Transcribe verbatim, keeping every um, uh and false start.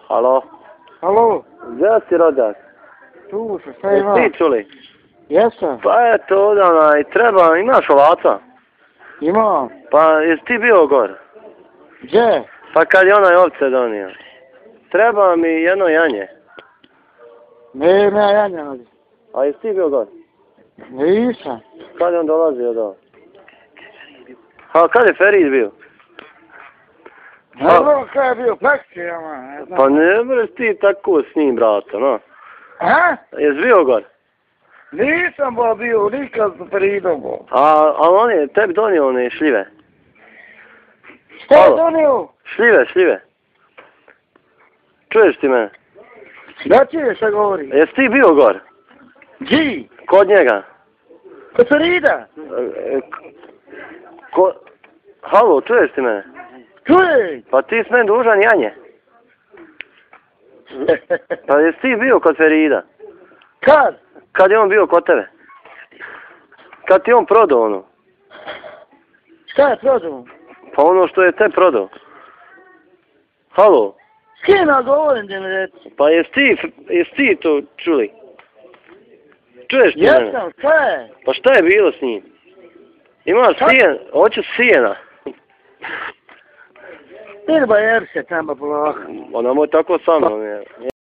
Halo? Halo? Gdje si rodak? Tu se, šta ima? Jesi ti čuli? Jesam. Pa eto, ovdje onaj, treba, imaš ovaca? Imam. Pa jesi ti bio gor? Gdje? Pa kad je onaj ovce donio. Treba mi jedno janje. Ne, ne, ja ne radi. A jesi ti bio gor? Nisam. Kad je on dolazio do? Ha, kad je Ferid bio? Ne znam kada je bio plekcijama, ne znam. Pa ne možeš ti tako s njim, brata, no. A? Jesi bio gor? Nisam bo bio, nikad s Feridom bo. A, a on je tebi donio one šljive. Šta je Halo? donio? Šljive, šljive. Čuješ ti me? Da čuješ šta govori? Jesi ti bio gor? Gdje? Kod njega? Kod Ferida? E, Ko... Halo, čuješ ti me? Čuješ? Pa ti s meni dužan janje. Pa jesi ti bio kod Ferida? Kad? Kad je on bio kod tebe? Kad ti on prodao ono? Šta je prodao? Pa ono što je te prodao. Halo? S kim ja govorim da mi reci? Pa jesi ti, jesi ti to čuli? Čuješ ti mene? Jesam, šta je? Pa šta je bilo s njim? Imaš sijen, hoću sijena. Irba jer se tamo polako. Ona moj tako sa mnom je.